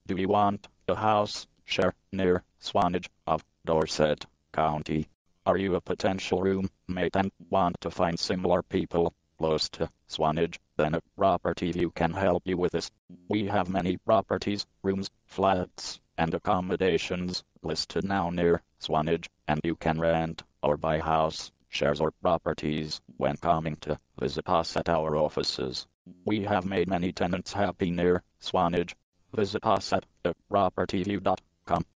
Do you want a house share near Swanage of Dorset County? Are you a potential roommate and want to find similar people close to Swanage? Then a property view can help you with this. We have many properties, rooms, flats, and accommodations listed now near Swanage, and you can rent or buy house shares or properties when coming to visit us at our offices. We have made many tenants happy near Swanage. Visit us at thepropertyview.com.